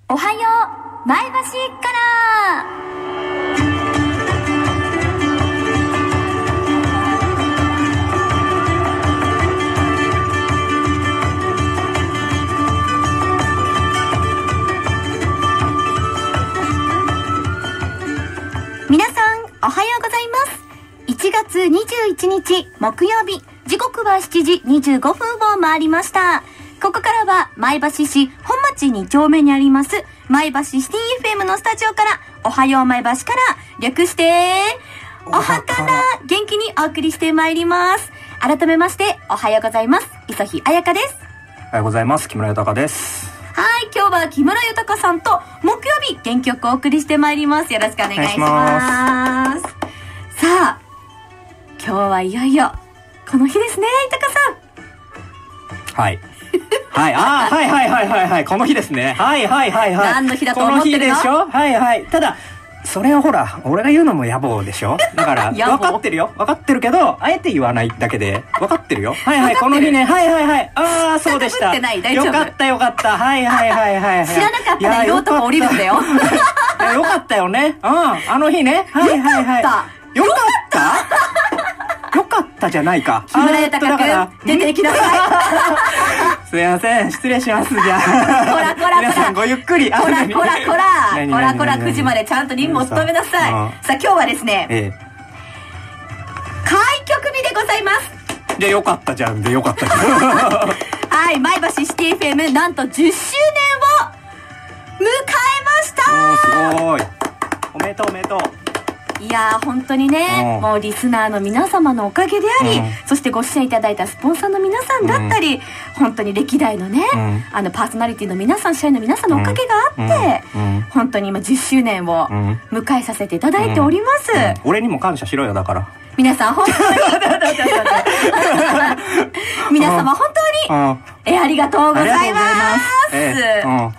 おはよう前橋から皆さんおはようございます。1月21日木曜日、時刻は7時25分を回りました。ここからは前橋市本町2丁目にあります前橋シティ FM のスタジオからおはよう前橋から略しておはから元気にお送りしてまいります。改めましておはようございます。磯日彩香です。 おはようございます。木村豊です。 はい、今日は木村豊さんと木曜日元気よくお送りしてまいります。よろしくお願いします。さあ、今日はいよいよこの日ですね、豊さん。 はいはい、はい、この日ですね。はい。 何の日だと思ってるの？ この日でしょ。はい。ただそれをほら、俺が言うのも野暮でしょ。だから分かってるよ。分かってるけど、あえて言わないだけで分かってるよ。はい、この日ね。はい。ああ、そうでした。よかった。はい。 知らなかったら言おうとも降りるんだよ。 よかったよね。あの日ね。はい。よかったじゃないか。 木村豊君、出てきなさい。 すいません、失礼します。じゃあ。 こら。 皆さんごゆっくり。 こら、9時までちゃんと任務を務めなさい。さあ、今日はですね、開局日でございます。 じゃあよかったじゃんでよかったじゃん。 はい、前橋シティ FM なんと10周年を迎えました。 すごい。おめでとう。 いやー、本当にね、もうリスナーの皆様のおかげであり、そしてご支援いただいたスポンサーの皆さんだったり、本当に歴代のね、パーソナリティの皆さん、社員の皆さんのおかげがあって、本当に今10周年を迎えさせていただいております。 俺にも感謝しろよ、だから。 皆さん本当に皆様本当にありがとうございます。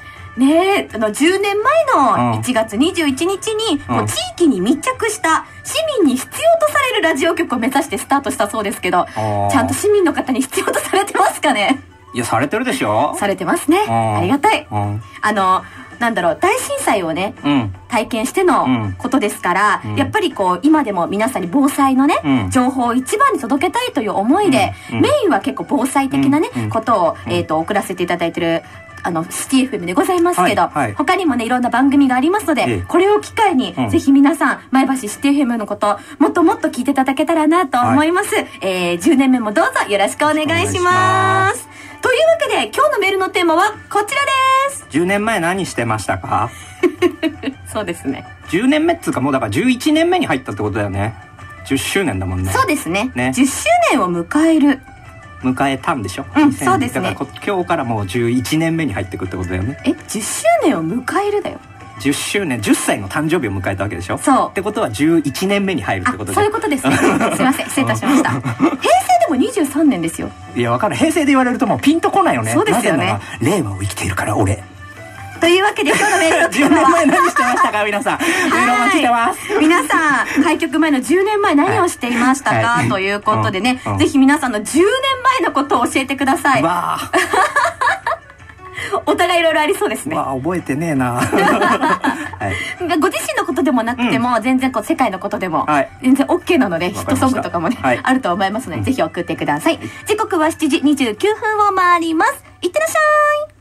ねえ、10年前の1月21日に、もう地域に密着した市民に必要とされるラジオ局を目指してスタートしたそうですけど、ちゃんと市民の方に必要とされてますかね？ いや、されてるでしょ？ されてますね。ありがたい。なんだろう、大震災をね、体験してのことですから、やっぱりこう、今でも皆さんに防災のね、情報を一番に届けたいという思いで、メインは結構防災的なね、ことを、送らせていただいてる、シティ FM でございますけど、他にもね、いろんな番組がありますので、これを機会に、ぜひ皆さん、前橋シティ FM のこと、もっともっと聞いていただけたらなと思います。10年目もどうぞよろしくお願いします。というわけで、今日のメールのテーマはこちらです。 10年前何してましたか？ そうですね。 10年目っつうか、もうだから11年目に入ったってことだよね。10周年だもんね。 そうですね。10周年を迎えたんでしょ。 そうですね。 だから今日からもう11年目に入ってくってことだよね。 10周年を迎えるだよ。 10周年、10歳の誕生日を迎えたわけでしょ。 そう。 ってことは11年目に入るってことで。 そういうことですね。すいません、失礼いたしました。平成でも23年ですよ。 いや、わかる。平成で言われるともうピンとこないよね。 そうですよね。 令和を生きているから俺。 というわけで今日のメールのテーマは 10年前何してましたか皆さん。メールお待ちしてます。 皆さん、開局前の10年前何をしていましたか、ということでね、ぜひ皆さんの10年前のことを教えてください。 わあ。 お互いいろいろありそうですね。 わあ、覚えてねえな。 ご自身のことでもなくても、全然こう世界のことでも全然 OK なので、ヒットソングとかもね、あると思いますので、ぜひ送ってください。時刻は7時29分を回ります。いってらっしゃい。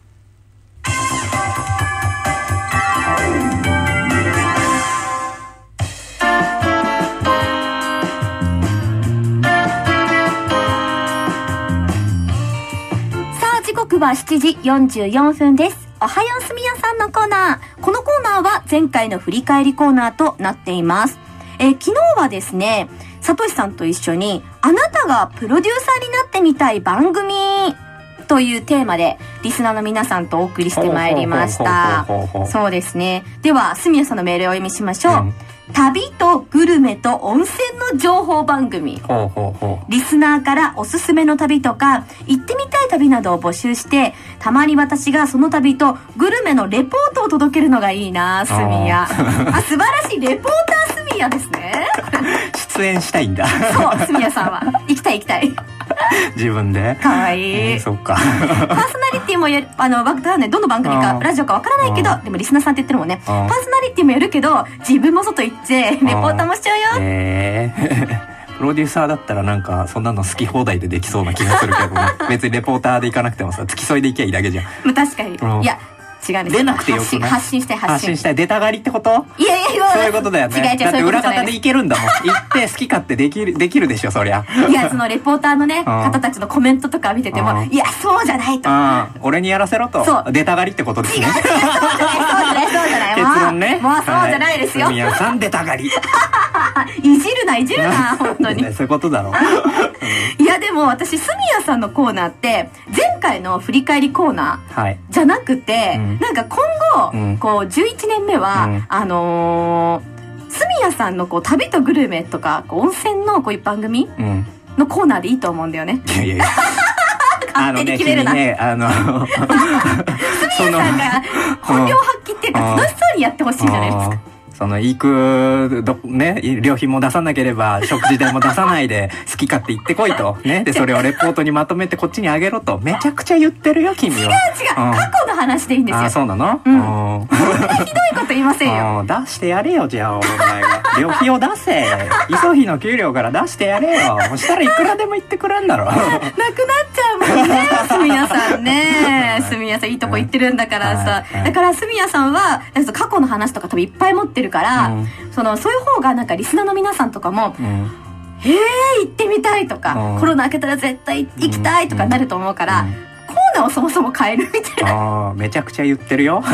時刻は7時44分です。おはようすみやさんのコーナー。このコーナーは前回の振り返りコーナーとなっています。昨日はですね、さとしさんと一緒にあなたがプロデューサーになってみたい番組というテーマでリスナーの皆さんとお送りしてまいりました。そうですね。では、すみやさんのメールをお読みしましょう。旅とグルメと温泉の情報番組。リスナーからおすすめの旅とか行ってみたい旅などを募集して、たまに私がその旅とグルメのレポートを届けるのがいいな。すみや。素晴らしい。レポーターすみやですね。 出演したいんだ。 そう、すみやさんは行きたい。 自分で。 かわいい。 そっか。 パーソナリティもどの番組かラジオかわからないけど、でもリスナーさんって言ってるもんね。パーソナリティもやるけど、自分も外行ってレポーターもしちゃうよ。 プロデューサーだったらなんかそんなの好き放題でできそうな気がするけどね。別にレポーターで行かなくてもさ、付き添いで行きゃいいだけじゃん。 確かに。いや違うんですよ。 出なくてよくない？ 発信したい。 出たがりってこと？ いやそういうことだよね。 違うだって裏方で行けるんだもん。行って好き勝手できるでしょ、そりゃ。 いや、そのレポーターのね方たちのコメントとか見てても、いやそうじゃないと。 俺にやらせろと。出たがりってことですね。 違う、そうじゃない。 結論ね。 もうそうじゃないですよ。 宮さん出たがり。 いじるな本当に。 そういうことだろ。 いやでも私住谷さんのコーナーって前回の振り返りコーナーじゃなくて、なんか今後こう11年目は住谷さんのこう旅とグルメとか温泉のこういう番組のコーナーでいいと思うんだよね。 いやいやいや。 勝手に決めるな。住谷さんが本領発揮っていうか楽しそうにやってほしいじゃないですか。 行くね、料品も出さなければ食事代も出さないで好き勝手言ってこいとね。でそれをレポートにまとめてこっちにあげろとめちゃくちゃ言ってるよ君は。違う過去の話でいいんですよ。 そうなの？ 本当にひどいこと言いませんよ。 出してやれよ、じゃあお前が旅費を出せ。磯費の給料から出してやれよ。そしたらいくらでも言ってくれんだろ。なくなっちゃうもんね、住谷さんね。住谷さんいいとこ行ってるんだからさ。だから住谷さんは過去の話とか多分いっぱい持ってるから、そういう方がなんかリスナーの皆さんとかも、行ってみたいとか、コロナ明けたら絶対行きたいとかなると思うから、コーナーをそもそも変えるみたいな。 めちゃくちゃ言ってるよ。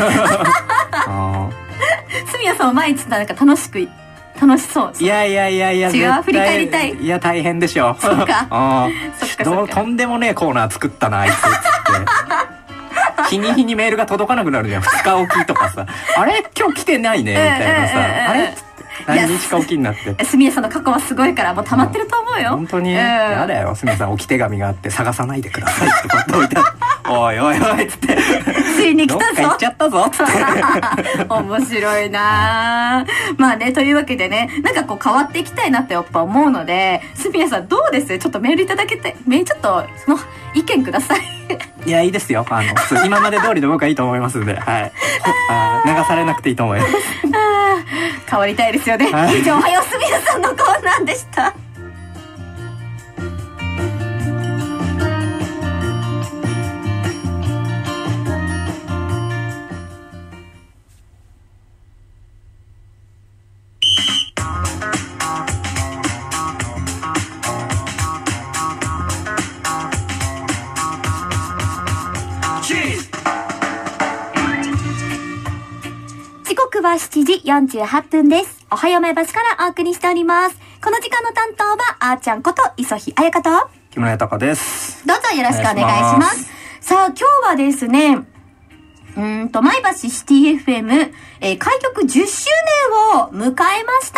住谷さんは毎日なんか楽しそう。 いや違う、振り返りたい。 いや大変でしょ。 そっか。 とんでもねえコーナー作ったなあいつっつって。日に日にメールが届かなくなるじゃん。2日おきとかさ、あれ今日来てないねみたいなさ、あれっつって何日かおきになって。 住谷さんの過去はすごいからもう溜まってると思うよ。 本当にやだよ。住谷さん置き手紙があって探さないでくださいってこと置いておいっつって、 ついに来たぞ、 どっか行っちゃったぞっつって面白いな。まあね、というわけでね、なんかこう変わっていきたいなってやっぱ思うので、住谷さんどうです？ちょっとメールいただけて、ちょっとその意見ください。 いや、いいですよ。今まで通りで僕はいいと思いますんで、はい。流されなくていいと思います。 変わりたいですよね。以上、おはよう住谷さんのコーナーでした。時刻は7時48分です。おはよう前橋からお送りしております。この時間の担当はあーちゃんこと磯日彩香と木村豊です。 どうぞよろしくお願いします。さあ今日はですね、前橋シティ FM、開局10周年を迎えました。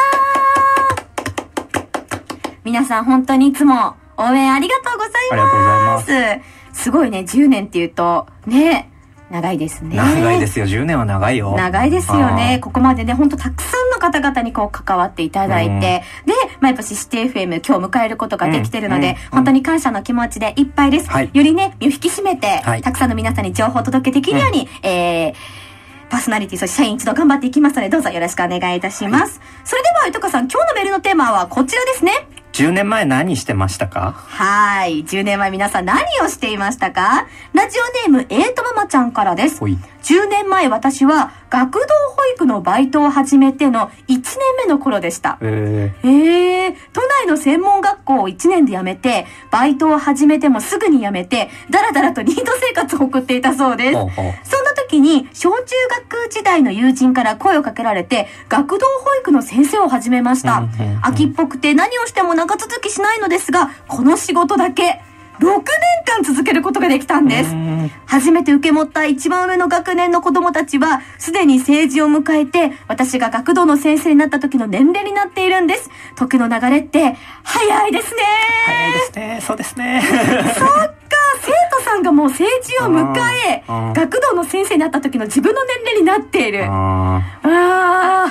皆さん本当にいつも応援ありがとうございます。 ありがとうございます。 すごいね、10年っていうとね、長いですね。 長いですよ。10年は長いよ。 長いですよね。ここまでね、本当たくさんの方々にこう関わっていただいて、で、前橋シティ FM 今日迎えることができてるので、本当に感謝の気持ちでいっぱいです。よりね、身を引き締めて、たくさんの皆さんに情報をお届けできるように、パーソナリティ、そして社員一同頑張っていきますので、どうぞよろしくお願いいたします。それでは、豊さん、今日のメールのテーマはこちらですね。 10年前何してましたか？ はい。10年前皆さん何をしていましたか？ラジオネーム、ママちゃんからです。10年前私は学童保育のバイトを始めての1年目の頃でした。都内の専門学校を1年で辞めて、バイトを始めてもすぐに辞めて、だらだらとニート生活を送っていたそうです。そんな時に、小中学時代の友人から声をかけられて、学童保育の先生を始めました。秋っぽくて何をしても長続きしないのですが、この仕事だけ、6年間続けることができたんです。初めて受け持った一番上の学年の子供たちは、すでに成人を迎えて、私が学童の先生になった時の年齢になっているんです。時の流れって、早いですね。 早いですね。そうですね。 そっか、生徒さんがもう成人を迎え、学童の先生になった時の自分の年齢になっている。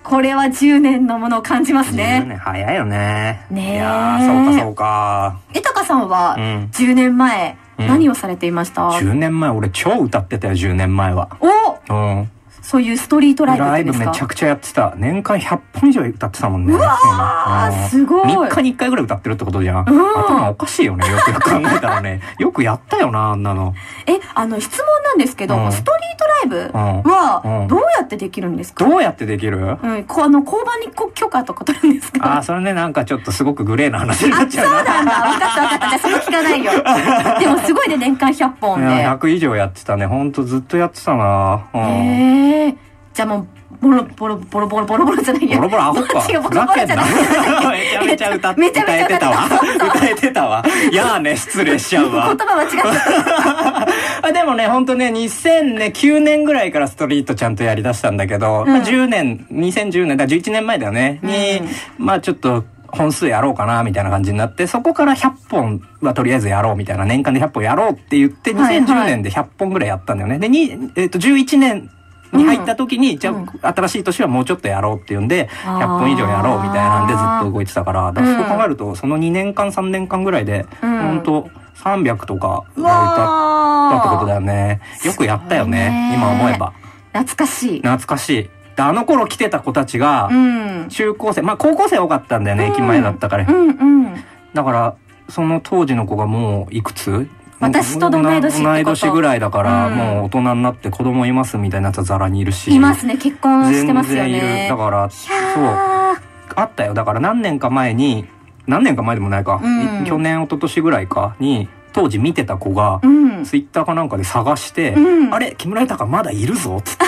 これは10年のものを感じますね。 10年早いよね。 ねえ。 いやー、そうかそうか。 豊さんは10年前、何をされていました？ 10 年前俺超歌ってたよ、10年前は。 お、 うん。 そういうストリートライブってですか？ ライブめちゃくちゃやってた。年間100本以上歌ってたもんね。 うわー、すごい。 3日に1回ぐらい歌ってるってことじゃん。頭おかしいよね、よく考えたらね。よくやったよな、あんなの。 質問なんですけど、ストリートライブはどうやってできるんですか？ どうやってできる？ 交番に許可とか取るんですか？ あ、それね、なんかちょっとすごくグレーな話になっちゃうな。 そうなんだ。分かった分かった。じゃあその聞かないよ。でもすごいね、年間100本で。 100以上やってたね。ほんとずっとやってたな。 へえ。じゃあもう、ボロボロじゃないよ。 ボロボロアホか。 違う、ボロボロじゃない。 めちゃめちゃ歌えてたわ。歌えてたわ。いやーね、失礼しちゃうわ。 言葉間違っちゃった。 でもね、ほんとね、2009年ぐらいからストリートちゃんとやり出したんだけど、2010年、だから11年前だよね、に、まあちょっと、本数やろうかなみたいな感じになって、そこから100本はとりあえずやろうみたいな、年間で100本やろうって言って、2010年で100本ぐらいやったんだよね。で、11年に入った時に、じゃあ新しい年はもうちょっとやろうっていうんで、100本以上やろうみたいなんでずっと動いてたから、だからそう考えると、その2年間3年間ぐらいで、ほんと300とか歌ったってことだよね。よくやったよね、今思えば。 懐かしい。 懐かしい。あの頃来てた子たちが、中高生、まあ高校生多かったんだよね、駅前だったから。だから、その当時の子がもういくつ？ 私と同い年ってこと？ 同い年ぐらいだから、もう大人になって子供いますみたいなやつはザラにいるし。 いますね、結婚してますよね。 全然いる。だから、そう。あったよ。だから何年か前でもないか。去年、一昨年ぐらいかに、当時見てた子が、ツイッターかなんかで探して、あれ木村豊まだいるぞつって、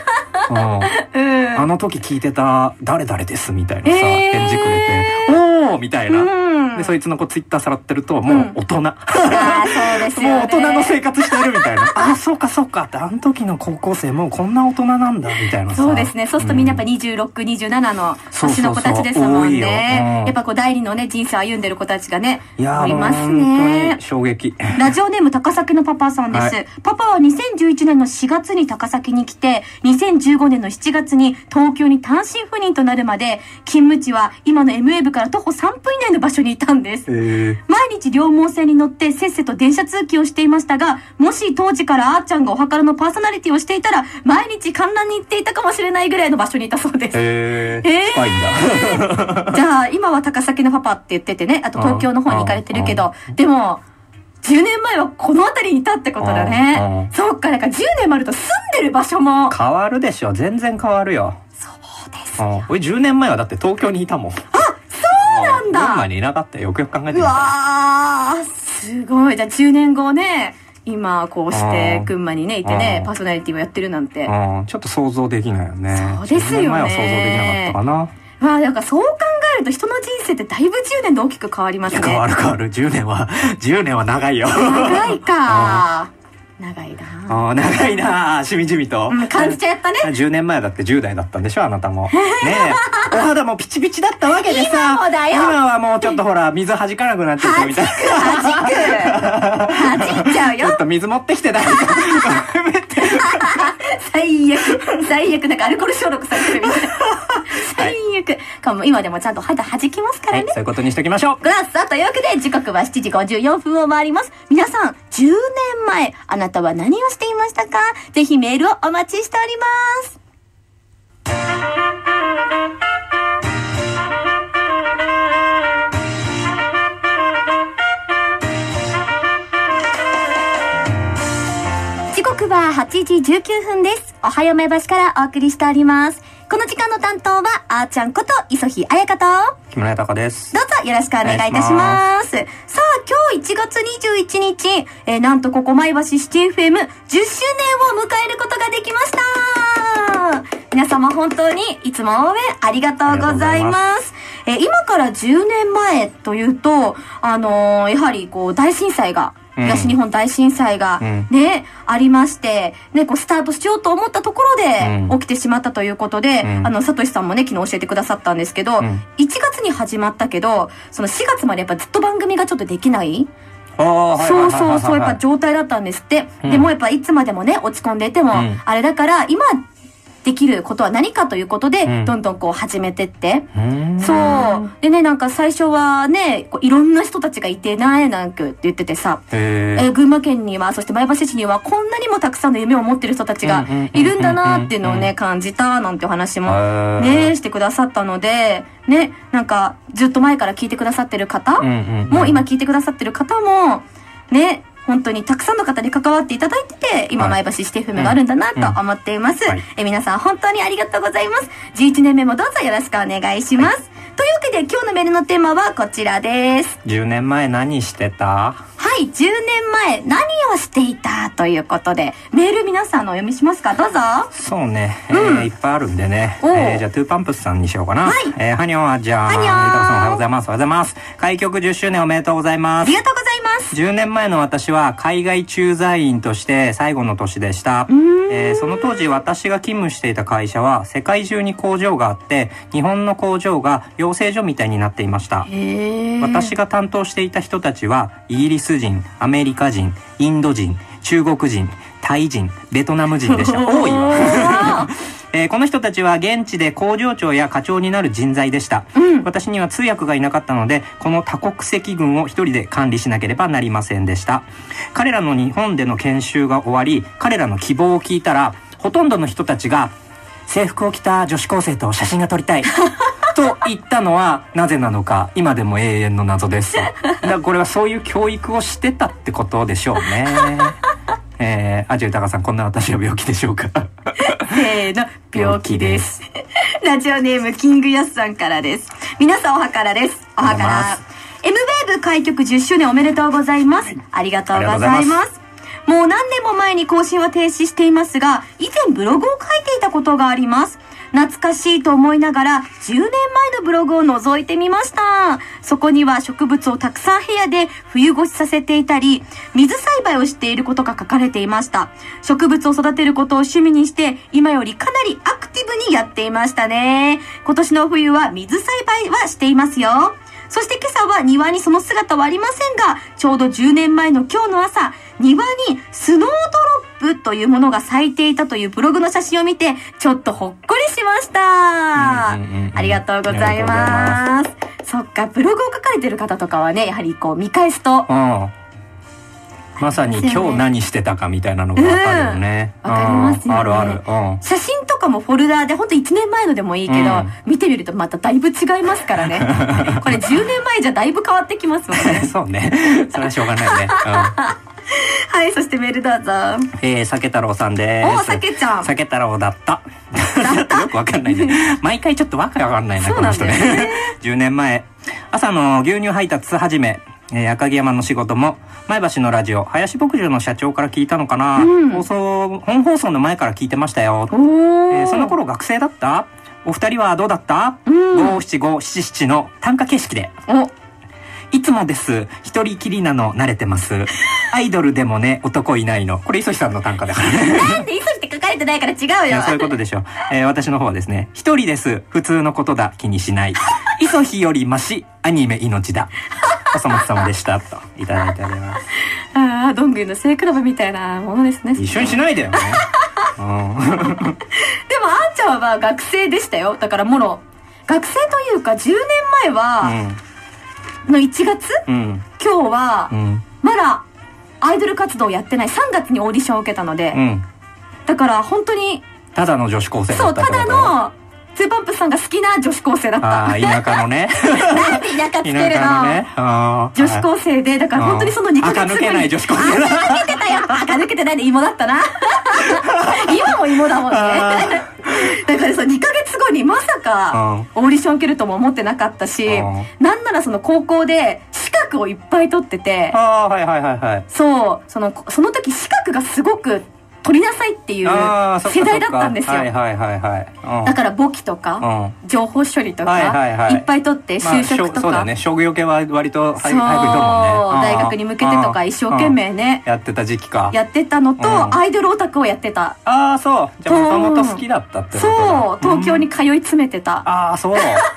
あの時聞いてた誰々ですみたいなさ、返事くれて、おーみたいな。で、そいつの子ツイッターさらってると、もう大人。 そうですよね。 もう大人の生活しているみたいな。あ、そうかそうかって、あの時の高校生もうこんな大人なんだみたいなさ。 そうですね。そうするとみんなやっぱ26、27の年の子たちですもんね。やっぱこう第二のね、人生歩んでる子たちがね、いますね。 本当に衝撃。 ラジオネーム高崎のパパさんです。パパは2011年の4月に高崎に来て、2015年の7月に東京に単身赴任となるまで、勤務地は今の MA 部から徒歩3分以内の場所にいたんです。毎日両毛線に乗ってせっせと電車通勤をしていましたが、もし当時からあーちゃんがお墓のパーソナリティをしていたら、毎日観覧に行っていたかもしれないぐらいの場所にいたそうです。 近いんだ。 じゃあ今は高崎のパパって言っててね、あと東京の方に行かれてるけど、でも、10年前はこの辺りにいたってことだね。そうか、なんか10年もあると住んでる場所も。 変わるでしょ。全然変わるよ。 そうですよ。 俺10年前はだって東京にいたもん。 あ、そうなんだ。 群馬にいなかったよ。よくよく考えてみたら。 うわー、すごい。じゃあ10年後ね、今こうして群馬にねいてね、パーソナリティをやってるなんて。 ちょっと想像できないよね。 そうですよね。10年前は想像できなかったかな。 まあなんかそう考えると人の人生ってだいぶ10年で大きく変わりますね。 変わる。10年は長いよ。 長いか。長いな。 長いな。しみじみと。 感じちゃったね。 10年前だって10代だったんでしょ、あなたも。ねえ。お肌もピチピチだったわけでさ。 今もだよ。 今はもうちょっとほら、水弾かなくなっちゃってみたいな。 弾いちゃうよ。 ちょっと水持ってきて、誰か。 最悪。なんかアルコール消毒されてるみたいな。最悪。かも今でもちゃんと肌弾きますからね。 そういうことにしときましょう。 さあ、というわけで時刻は7時54分を回ります。皆さん、10年前、あなたは何をしていましたか？ぜひメールをお待ちしております。時刻は8時19分です。おはようめばしからお送りしております。この時間の担当は、あーちゃんこと、磯日彩香と、 木村豊です。 どうぞよろしくお願いいたします。さあ、今日1月21日、なんとここ前橋シティ FM10 周年を迎えることができました。皆様本当にいつも応援ありがとうございます。今から10年前というと、やはりこう大震災が、東日本大震災がね、ありまして、ね、こうスタートしようと思ったところで起きてしまったということで、さとしさんもね、昨日教えてくださったんですけど、1月に始まったけど、その4月までやっぱずっと番組がちょっとできないそう、やっぱ状態だったんですって。でもやっぱいつまでもね、落ち込んでいても、あれだから、今、 できることは何かということで、どんどんこう始めてって。そう。でね、なんか最初はね、いろんな人たちがいてないなんて言っててさ、群馬県には、そして前橋市にはこんなにもたくさんの夢を持ってる人たちがいるんだなっていうのをね、感じたなんてお話もね、してくださったので、ね、なんかずっと前から聞いてくださってる方も、今聞いてくださってる方も、ね、本当にたくさんの方に関わっていただいてて、今前橋シティ FM があるんだなと思っています。皆さん本当にありがとうございます。11年目もどうぞよろしくお願いします。というわけで今日のメールのテーマはこちらです。 10年前何してた？ はい、10年前何をしていたということで、メール皆さんのお読みしますか？どうぞ。 そうね、いっぱいあるんでね。じゃあトゥーパンプスさんにしようかな。はい。はにょはじゃあ、ゆうたろさんおはようございます。おはようございます。開局10周年おめでとうございます。 ありがとうございます。 10年前の私は海外駐在員として最後の年でした。その当時私が勤務していた会社は世界中に工場があって、日本の工場が養成所みたいになっていました。私が担当していた人たちはイギリス人、アメリカ人、インド人、中国人、タイ人、ベトナム人でした。多いわ。この人たちは現地で工場長や課長になる人材でした。私には通訳がいなかったので、この多国籍軍を一人で管理しなければなりませんでした。彼らの日本での研修が終わり、彼らの希望を聞いたら、ほとんどの人たちが制服を着た女子高生と写真が撮りたいと言ったのはなぜなのか、今でも永遠の謎です。だからこれはそういう教育をしてたってことでしょうね。アジェ豊さん、こんな私は病気でしょうか？ せーの、病気です。ラジオネームキングヤスさんからです。皆さんおはからです。おはから。M ウェーブ開局10周年おめでとうございます。ありがとうございます。もう何年も前に更新は停止していますが、以前ブログを書いていたことがあります。懐かしいと思いながら10年前のブログを覗いてみました。そこには植物をたくさん部屋で冬越しさせていたり、水栽培をしていることが書かれていました。植物を育てることを趣味にして、今よりかなりアクティブにやっていましたね。今年の冬は水栽培はしていますよ。そして今朝は庭にその姿はありませんが、ちょうど10年前の今日の朝、庭にスノードロップというものが咲いていたというブログの写真を見て、ちょっとほっこりしました。ありがとうございます。そっか、ブログを書かれてる方とかはね、やはりこう見返すと、 まさに今日何してたかみたいなのがわかるよね。 わかりますよね。 あるある。 写真とかもフォルダーでほんと1年前のでもいいけど、見てみるとまただいぶ違いますからね。これ10年前じゃだいぶ変わってきますもんね。 そうね。それはしょうがないね。 はい、そしてメールどうぞ。 酒太郎さんです。 お、酒ちゃん。 酒太郎だった。よくわかんないね。毎回ちょっとわかんないな、この人ね。10年前、朝の牛乳配達始め、赤城山の仕事も、前橋のラジオ、林牧場の社長から聞いたのかな、本放送の前から聞いてましたよ。その頃学生だった？お二人はどうだった？ 57577 の単価形式で。いつもです。一人きりなの慣れてます。アイドルでもね、男いないの。これ、磯日さんの単価だからね。 なんで磯日って書かれてないから違うよ。 そういうことでしょ。私の方はですね、一人です。普通のことだ。気にしない。磯日よりマシ。アニメ命だ。おそ松様でした。と、いただいております。 ああ、どんぐりの背比べみたいなものですね。 一緒にしないでよね。 でも、あんちゃんは学生でしたよ。だからもろ、学生というか、10年前は、の1月、今日は、まだアイドル活動やってない。3月にオーディションを受けたので、だから本当にただの女子高生だった。 そう、ただのツーパンプさんが好きな女子高生だった。 ああ、田舎のね。 なんで田舎つけるの？女子高生で、だから本当にその2ヶ月後に。 垢抜けない女子高生だ。 垢抜けたよ。垢抜けてないで芋だったな。今も芋だもんね。だからそう、2ヶ月後にまさかオーディション受けるとも思ってなかったし、なんならその高校で資格をいっぱい取ってて、そう、その時資格がすごく取りなさいっていう世代だったんですよ。だから簿記とか情報処理とかいっぱい取って就職とか、 そうだね、商業系は割と早く行くもんね。 大学に向けてとか一生懸命ねやってた時期か。 やってたのと、アイドルオタクをやってた。 ああ、そう。じゃあもともと好きだったってことだ。 そう、東京に通い詰めてた。 ああ、そう。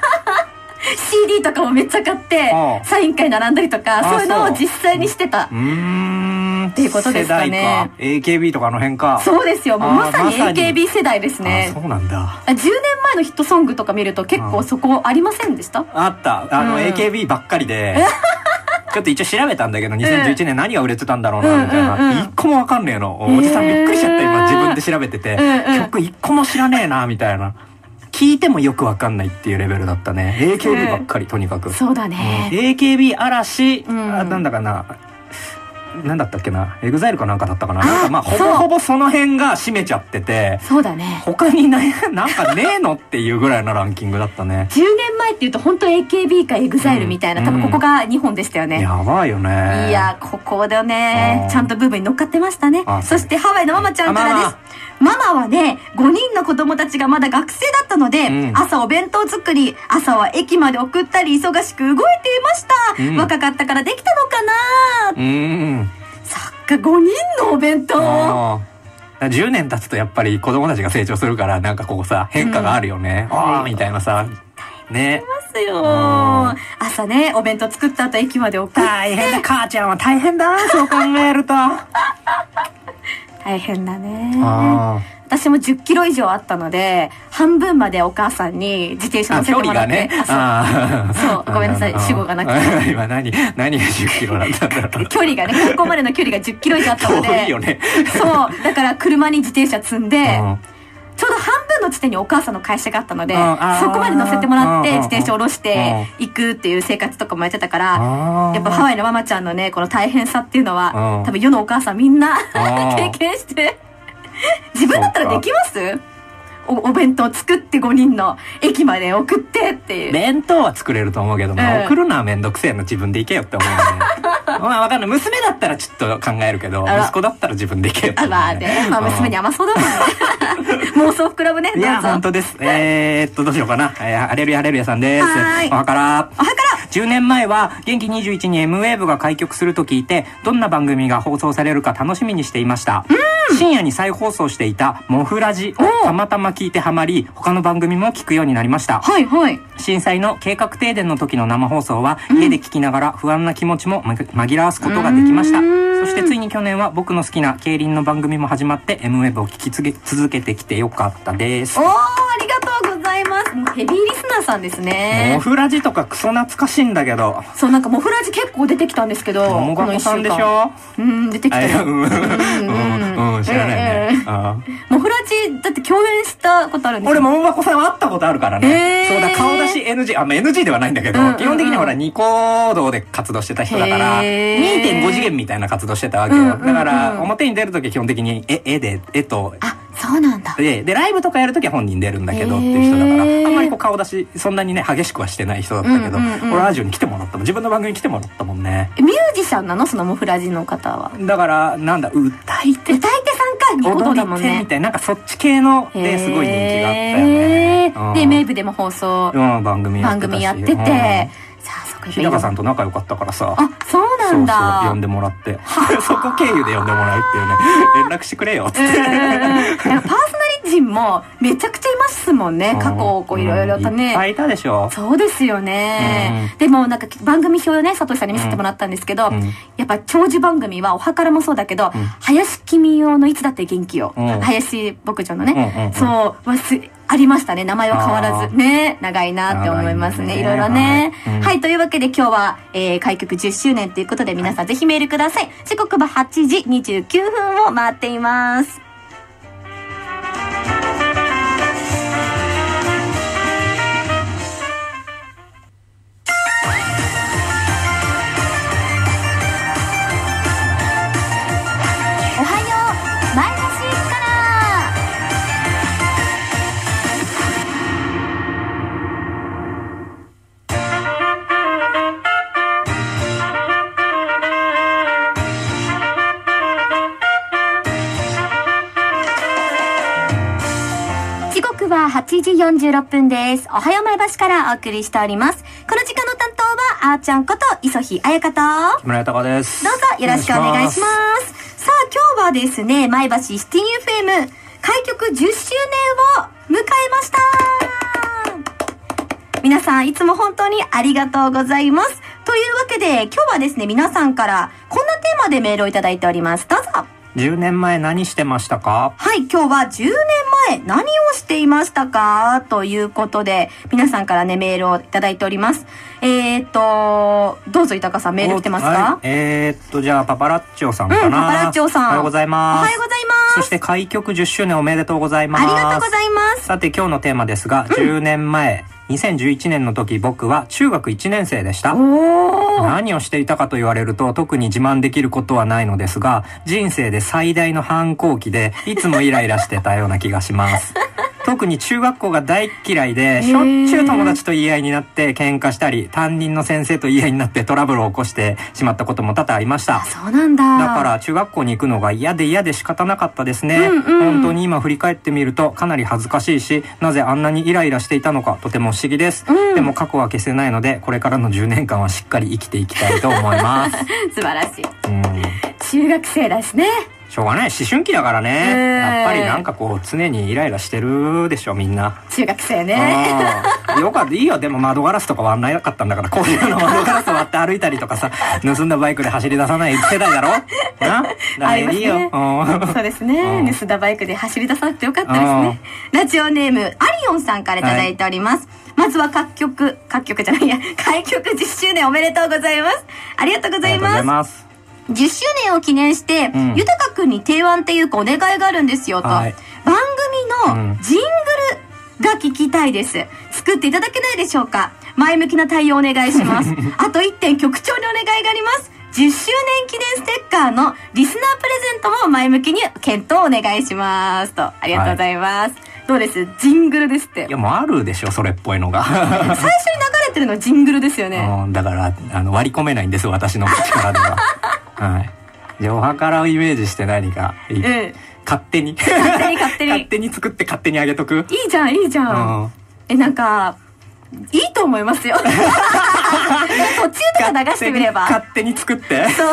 CD とかもめっちゃ買ってサイン会並んだりとか、そういうのを実際にしてた。 っていうことですかね。 AKB とかの辺か。 そうですよ。もうまさに AKB 世代ですね。 そうなんだ。 10年前のヒットソングとか見ると結構そこありませんでした？ あった。AKB ばっかりで。ちょっと一応調べたんだけど、2011年何が売れてたんだろうな、みたいな。一個もわかんねえの。おじさんびっくりしちゃった、今自分で調べてて。曲一個も知らねえな、みたいな。聞いてもよくわかんないっていうレベルだったね。AKB ばっかり、とにかく。 そうだね。 AKB 嵐、なんだかな。なんだったっけな、エグザイルかなんかだったかな。なんかまあほぼほぼその辺が占めちゃってて、 そうだね。 他になんかねえのっていうぐらいのランキングだったね。 10年前っていうと本当 AKB かエグザイルみたいな、多分ここが2本でしたよね。 やばいよね。 いや、ここでね、ちゃんとブームに乗っかってましたね。そしてハワイのママちゃんからです。ママはね、5人の子供たちがまだ学生だったので、朝お弁当作り、朝は駅まで送ったり忙しく動いていました。若かったからできたのかな。そっか、5人のお弁当。 10年経つとやっぱり子供たちが成長するから、なんかこうさ、変化があるよね。ああみたいなさ。ね。 ますよ。朝ね、お弁当作った後駅まで送って。 大変だ、母ちゃんは大変だ、そう考えると。 大変だね。私も10キロ以上あったので、半分までお母さんに自転車乗せてもらって。そう、ごめんなさい、主語がなくて。 今何が10キロなんだろう。 距離がね、ここまでの距離が10キロ以上あったので。 遠いよね。 そう、だから車に自転車積んで、ちょうど半分の地点にお母さんの会社があったので、そこまで乗せてもらって自転車下ろして行くっていう生活とかもやってたから、やっぱハワイのママちゃんのね、この大変さっていうのは、多分世のお母さんみんな経験して、自分だったらできます？お弁当作って5人の駅まで送ってっていう。 弁当は作れると思うけど、送るのはめんどくせえの、自分で行けよって思うね。まあわかんない。娘だったらちょっと考えるけど、息子だったら自分で行けよって思うね。 まあね、まあ娘に甘そうだもんね。妄想膨らむね。 いや、本当です。どうしようかな。ハレルヤハレルヤさんです。おはから。10年前は元気21に M-Wave が開局すると聞いて、どんな番組が放送されるか楽しみにしていました。深夜に再放送していたモフラジをたまたま聞いてハマり、他の番組も聞くようになりました。 はいはい。 震災の計画停電の時の生放送は、家で聞きながら不安な気持ちも紛らわすことができました。そしてついに去年は僕の好きな競輪の番組も始まって M-Wave を聞き続けてきてよかったです。 おー、ありがとうございます。ヘビーリスナーさんですね。 モフラジとかクソ懐かしいんだけど。 そう、なんかモフラジ結構出てきたんですけど、 もがこさんでしょ。 出てきたよ。 知らないね。 モフラジだって共演したことあるんですよ。俺ももがこさんは会ったことあるからね。そうだ、顔出し NG、NG ではないんだけど、基本的にほらニコ動で活動してた人だから、2.5 次元みたいな活動してたわけよ。だから表に出るときは基本的に絵と、 そうなんだ。 で、ライブとかやるときは本人出るんだけどっていう人だから、あんまりこう顔出し、そんなにね、激しくはしてない人だったけど、俺ラジオに来てもらったもん。自分の番組に来てもらったもんね。 ミュージシャンなの？そのモフラジの方は。 だから、なんだ、歌い手さんか、 踊り手みたいな、なんかそっち系のですごい人気があったよね。 で、メイブでも放送、 番組やってて、 日高さんと仲良かったからさ。 あ、そうなんだ。 そう、呼んでもらって。そこ経由で呼んでもらうっていうね。連絡してくれよ、つって。 パーソナリティもめちゃくちゃいますもんね。過去、こういろいろとね。 いっぱいいたでしょ。 そうですよね。でもなんか番組表をね、佐藤さんに見せてもらったんですけど、やっぱ長寿番組はおはからもそうだけど、林君用のいつだって元気よ。林牧場のね。そう、ありましたね。名前は変わらず。ね。長いなって思いますね。いろいろね。はい。というわけで今日は、開局10周年ということで皆さんぜひメールください。時刻は8時29分を回っています。おはよう、前橋から。時刻は8時46分です。おはよう前橋からお送りしております。この時間の担当はあーちゃんこと磯日彩香と木村豊です。 どうぞよろしくお願いします。さあ今日はですね、前橋シティ FM 開局10周年を迎えました。皆さんいつも本当にありがとうございます。というわけで今日はですね、皆さんからこんなテーまでメールをいただいております。どうぞ。 10年前何してましたか？ はい、今日は10年前何をしていましたかということで、皆さんからね、メールをいただいております。どうぞ、豊さん、メール来てますか？ じゃあ、パパラッチョさんかな。 パパラッチョさん。 おはようございます。 おはようございます。 そして、開局10周年おめでとうございます。 ありがとうございます。 さて、今日のテーマですが、10年前、2011年の時、僕は中学1年生でした。何をしていたかと言われると、特に自慢できることはないのですが、人生で最大の反抗期で、いつもイライラしてたような気がします。特に中学校が大嫌いで、しょっちゅう友達と言い合いになって喧嘩したり、担任の先生と言い合いになってトラブルを起こしてしまったことも多々ありました。 そうなんだ。 だから中学校に行くのが嫌で仕方なかったですね。本当に今振り返ってみるとかなり恥ずかしいし、なぜあんなにイライラしていたのかとても不思議です。でも過去は消せないので、これからの10年間はしっかり生きていきたいと思います。 素晴らしい。中学生だしね。 しょうがない、思春期だからね。やっぱりなんかこう常にイライラしてるでしょ、みんな。 中学生ね。 よかった、いいよ。でも窓ガラスとか割んなかったんだから、こういうの窓ガラス割って歩いたりとかさ、盗んだバイクで走り出さない世代だろな。だからいいよ。 そうですね。盗んだバイクで走り出さなくてよかったですね。ラジオネームアリオンさんからいただいております。まずは開局10周年おめでとうございます。ありがとうございます。10周年を記念して、ゆたかくんに提案っていうかお願いがあるんですよと。番組のジングルが聞きたいです。作っていただけないでしょうか。前向きな対応お願いします。あと1点局長にお願いがあります。10周年記念ステッカーのリスナープレゼントも前向きに検討お願いしますと。ありがとうございます。どうです？ジングルですって。 いや、もうあるでしょ、それっぽいのが。 最初に流れてるのジングルですよね。 だから割り込めないんです、私の口からでは。はい。じゃあ、お墓をイメージして何かいい、勝手に作って勝手にあげとく。 いいじゃん。なんかいいと思いますよ。途中とか流してみれば。 勝手に作って。 そう。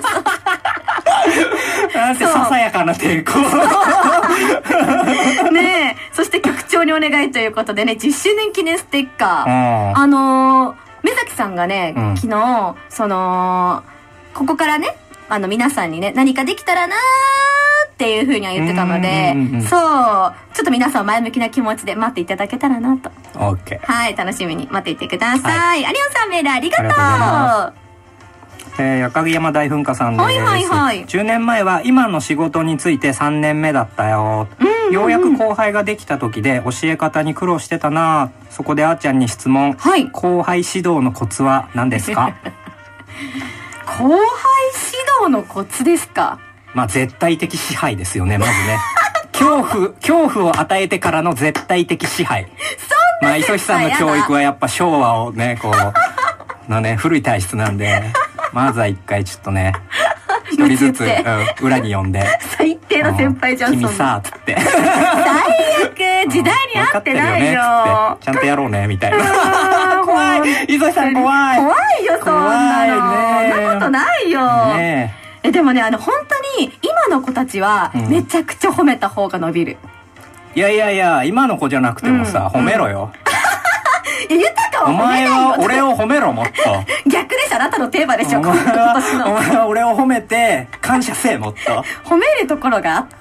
なんてささやかな抵抗。 ねえ、そして局長にお願いということでね、10周年記念ステッカー。目崎さんがね、昨日ここからね、皆さんにね、何かできたらなーっていう風には言ってたので、そう、ちょっと皆さん前向きな気持ちで待っていただけたらなと。 OK。 はい、楽しみに待っていてください。アリオンさんメールありがとう。 赤城山大噴火さんです。10年前は今の仕事について3年目だったよ。ようやく後輩ができた時で教え方に苦労してたな。そこであーちゃんに質問。後輩指導のコツは何ですか？ 後輩指導のコツですか？ まあ絶対的支配ですよね、まずね。恐怖を与えてからの絶対的支配。まあ磯日さんの教育はやっぱ昭和をね、こうのね、古い体質なんで、まずは一回ちょっとね、一人ずつ裏に呼んで、 最低の先輩じゃん。 君さ、つって。 最悪、時代に合ってないよ。 ちゃんとやろうね、みたいな。怖い、磯日さん怖い。 怖いよ、そんなの。そんなことないよ。でもね、本当に今の子たちはめちゃくちゃ褒めた方が伸びる。 いや、今の子じゃなくてもさ、褒めろよ。 豊かを褒めないよ。 お前は俺を褒めろ、もっと。 逆です、あなたのテーマでしょ、 お前は俺を褒めて感謝せえ、もっと。 褒めるところがあ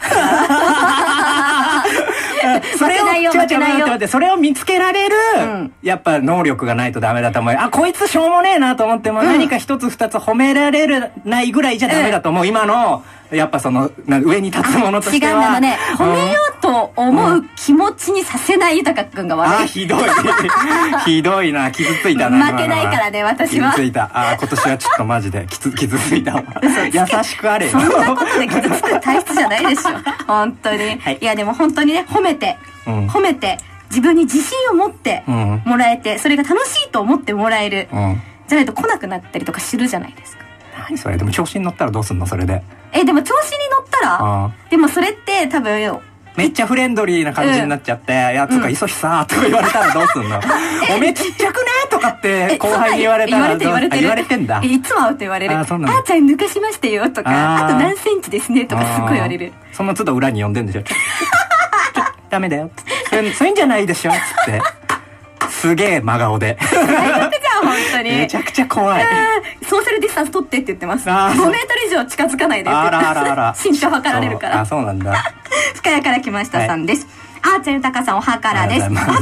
ったそれをそれを見つけられる、やっぱ能力がないとダメだと思う。こいつしょうもねえなと思っても、何か一つ二つ褒められないぐらいじゃダメだと思う。今のやっぱ上に立つものとしては。 違うんだね。褒めようと思う気持ちにさせない豊くんが悪い。 ひどい。ひどいな。傷ついたな。 負けないからね、私は。 傷ついた。今年はちょっとマジで傷ついたわ。優しくあれよ。 そんなことで傷つく体質じゃないでしょ。本当に。いやでも本当にね、褒めて、自分に自信を持ってもらえて、それが楽しいと思ってもらえる。じゃないと来なくなったりとかするじゃないですか。 何それ？でも調子に乗ったらどうすんの、それで。 でも調子に乗ったら、でもそれって多分、 めっちゃフレンドリーな感じになっちゃって、つうか、磯日さーとか言われたらどうすんの？おめえちっちゃくねとかって後輩に言われたら言われてんだ。 いつも会うと言われる。あーちゃん抜かしましたよとか、あと何センチですねとかすっごい言われる。 その都度裏に呼んでんでしょ。ダメだよ。そういうんじゃないでしょ。つって。すげえ真顔で。 最悪じゃん、本当に。 めちゃくちゃ怖い。 ソーシャルディスタンス取ってって言ってます。5メートル以上近づかないでって言ってます。身長測られるから。 そうなんだ。 深谷から来ましたさんです。あーちゃん豊さんおはからです。おはから。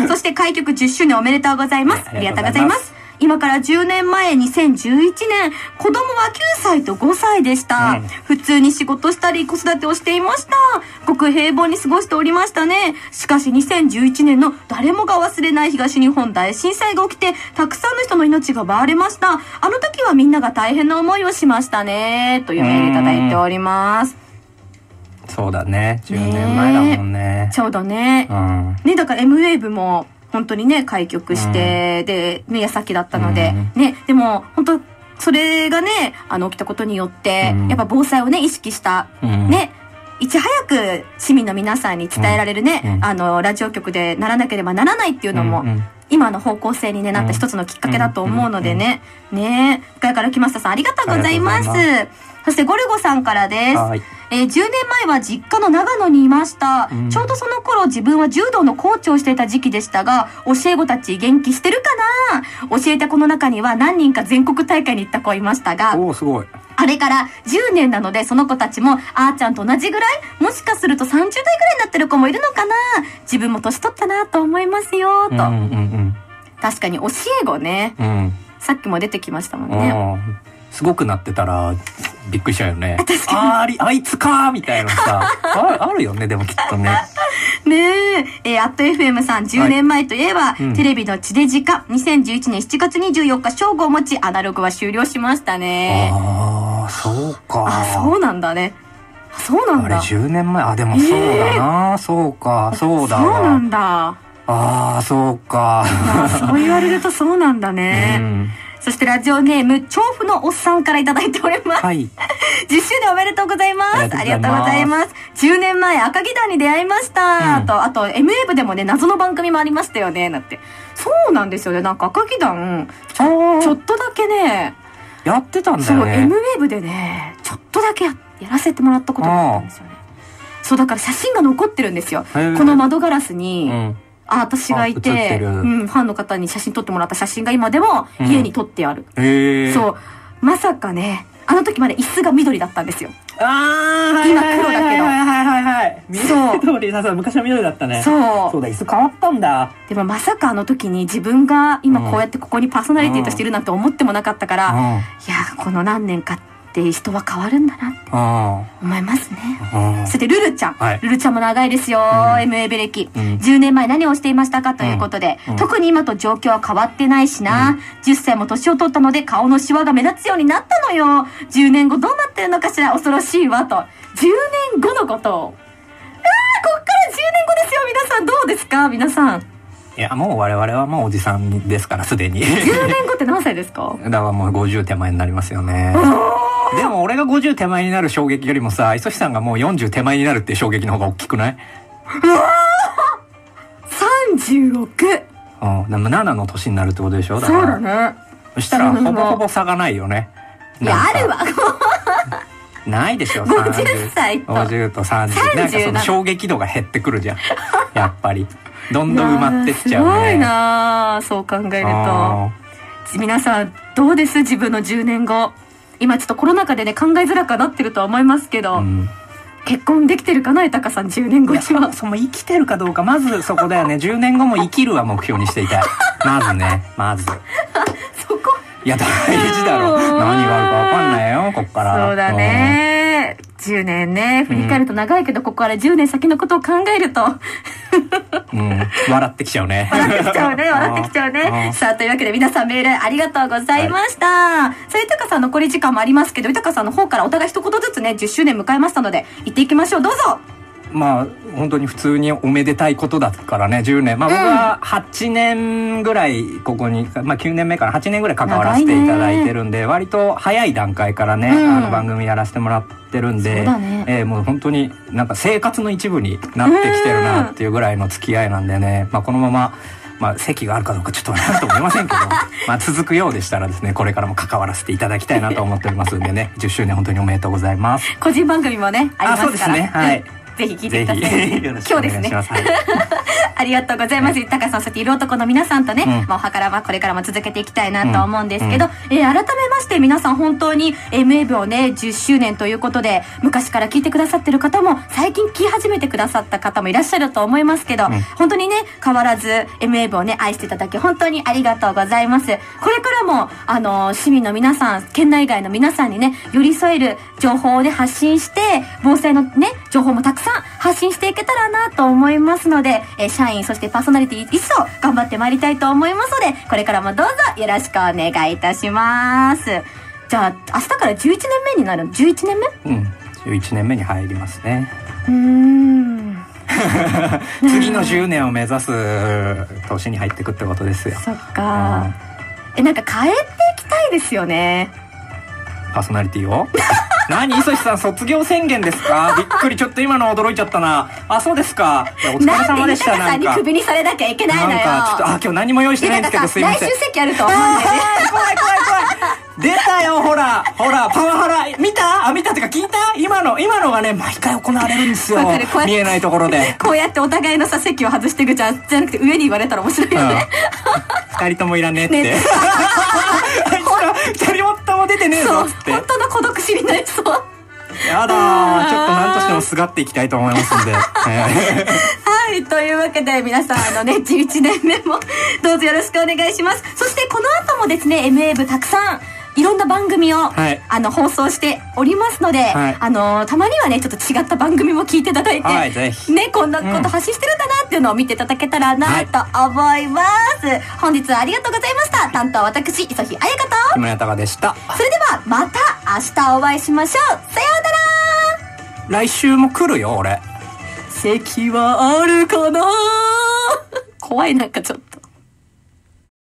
そして開局10周年おめでとうございます。ありがとうございます。今から10年前2011年、子供は9歳と5歳でした。普通に仕事したり子育てをしていました。ごく平凡に過ごしておりましたね。しかし2011年の誰もが忘れない東日本大震災が起きて、たくさんの人の命が奪われました。あの時はみんなが大変な思いをしましたね。というメールいただいております。 そうだね。10年前だもんね。 ちょうどね。ね、だから M-WAVE も本当にね、開局して、で、ね、矢先だったので、ね、でも、本当それがね、起きたことによって、やっぱ防災をね、意識した、ね、いち早く市民の皆さんに伝えられるね、ラジオ局でならなければならないっていうのも、今の方向性に、ね、なった一つのきっかけだと思うのでね、深谷から来ましたさん、ありがとうございます。そしてゴルゴさんからです。10年前は実家の長野にいました。ちょうどその頃自分は柔道のコーチをしていた時期でしたが、教え子たち元気してるかな？教えた子の中には何人か全国大会に行った子いましたが、 すごい。 あれから10年なので、その子たちもあーちゃんと同じぐらい、もしかすると30代ぐらいになってる子もいるのかな？自分も年取ったなと思いますよと。確かに教え子ね、さっきも出てきましたもんね。 すごくなってたらびっくりしちゃうよね。あいつかーみたいなさあるよね。でもきっとね。 ねえ、アット FM さん、10年前といえば、テレビの地デジ化、2011年7月24日正午をもちアナログは終了しましたね。 そうか。 そうなんだね。そうなんだ。 あれ10年前。でもそうだな。そうか。そうだ。 そうなんだ。 そうか。 そう言われるとそうなんだね。そしてラジオネーム、調布のおっさんからいただいております。10周年おめでとうございます。ありがとうございます。10年前、赤木団に出会いました。あと、M-WAVE でもね、謎の番組もありましたよね。なんて。そうなんですよね。なんか赤木団、ちょっとだけね、 やってたんだよね。 そう、M-WAVE でね、ちょっとだけやらせてもらったことがあったんですよね。そう、だから写真が残ってるんですよ。この窓ガラスに、私がいて、ファンの方に写真撮ってもらった写真が今でも家に撮ってある。そう。まさかね、あの時まで椅子が緑だったんですよ。今黒だけど。 緑だ。昔は緑だったね。そうだ、椅子変わったんだ。 でもまさかあの時に自分が今こうやってここにパーソナリティとしているなんて思ってもなかったから、いや、この何年かって人は変わるんだなって思いますね。そしてルルちゃん。ルルちゃんも長いですよ。M-WAVE 歴。10年前何をしていましたかということで、特に今と状況は変わってないしな。10歳も年を取ったので顔のシワが目立つようになったのよ。10年後どうなってるのかしら。恐ろしいわと。10年後のことを。こっから10年後ですよ。皆さんどうですか？皆さん。 いや、もう我々はもうおじさんですから、すでに。 10年後って何歳ですか？ だからもう50手前になりますよね。でも俺が50手前になる衝撃よりもさ、磯志さんがもう40手前になるっていう衝撃の方が大きくない？ 36! でも7の年になるってことでしょ？ そうだね。 そしたらほぼほぼ差がないよね。 いや、あるわ。 ないでしょ。 50歳と 50と30。なんかその衝撃度が減ってくるじゃん。やっぱり。どんどん埋まってっちゃうね。 すごいな、そう考えると。皆さんどうです？自分の10年後。今ちょっとコロナ禍でね、考えづらくなってるとは思いますけど、結婚できてるかな、豊さん、10年後には。 その生きてるかどうか、まずそこだよね。10年後も生きるは目標にしていたい。まずね、まず。 そこいや、大事だろ。何があるか分かんないよ、こっから。 そうだね。10年ね、振り返ると長いけど、ここから10年先のことを考えると。 笑ってきちゃうね。 笑ってきちゃうね、笑ってきちゃうね。さあ、というわけで皆さんメールありがとうございました。さあ、豊さん残り時間もありますけど、豊さんの方からお互い一言ずつね、10周年迎えましたので、行っていきましょう。どうぞ。 まあ本当に普通におめでたいことだからね、10年。まあ僕は8年ぐらいここに、まあ9年目から8年ぐらい関わらせていただいてるんで、割と早い段階からね、番組やらせてもらってるんで、もう本当になんか生活の一部になってきてるなっていうぐらいの付き合いなんでね、まあこのまま、まあ席があるかどうかちょっとなんとも言えませんけど、まあ続くようでしたらですね、これからも関わらせていただきたいなと思っておりますんでね、10周年本当におめでとうございます。 個人番組もね、ありますから。 そうですね、はい。 ぜひ聞いてください。 よろしくお願いします。 今日ですね。 ありがとうございます。タカさん、そして色男の皆さんとね、お宝はこれからも続けていきたいなと思うんですけど、改めまして皆さん本当に MA 部をね、10周年ということで、昔から聞いてくださってる方も、最近聞き始めてくださった方もいらっしゃると思いますけど、本当にね、変わらず MA 部をね、愛していただき、本当にありがとうございます。これからも、市民の皆さん、県内外の皆さんにね、寄り添える情報をね、発信して、防災のね、情報もたくさん発信していけたらなと思いますので、社員、そしてパーソナリティ一層頑張ってまいりたいと思いますので、これからもどうぞよろしくお願いいたします。じゃあ、明日から11年目になるの？ 11 年目？ 11年目に入りますね。次の10年を目指す年に入っていくってことですよ。 そっか。なんか変えていきたいですよね。 パーソナリティを何、磯志さん卒業宣言ですか？びっくり、ちょっと今の驚いちゃったな。あ、そうですか。お疲れ様でした。 なんで豊さんにクビにされなきゃいけないのよ。 なんかちょっと、今日何も用意してないんですけど、すいません。 来週席あると思うんでね。 怖い。出たよ、ほら、パワハラ。見たってか聞いた？今のがね、毎回行われるんですよ。見えないところで。 こうやってお互いのさ、席を外していくじゃなくて、上に言われたら面白いよね。 二人ともいらねえって。二人とも出てねえぞって。 本当の孤独死になりそう。 やだー、ちょっと何としてもすがっていきたいと思いますんで。 はい、というわけで皆さん11年目もどうぞよろしくお願いします。そしてこの後もですね、MA 部たくさんいろんな番組を、放送しておりますので、たまにはね、ちょっと違った番組も聞いていただいて、 ぜひね、こんなこと発信してるんだなっていうのを見ていただけたらなと思います。本日はありがとうございました。担当は私、磯日彩香と木村隆でした。 それではまた明日お会いしましょう。さようなら。 来週も来るよ、俺。 席はあるかな怖い、なんかちょっと。